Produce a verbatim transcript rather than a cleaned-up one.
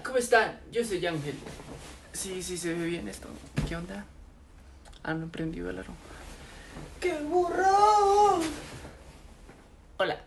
¿cómo están? Yo soy Ángel. Sí, sí, se ve bien esto. ¿Qué onda? Han prendido el aro. ¡Qué burro! Hola.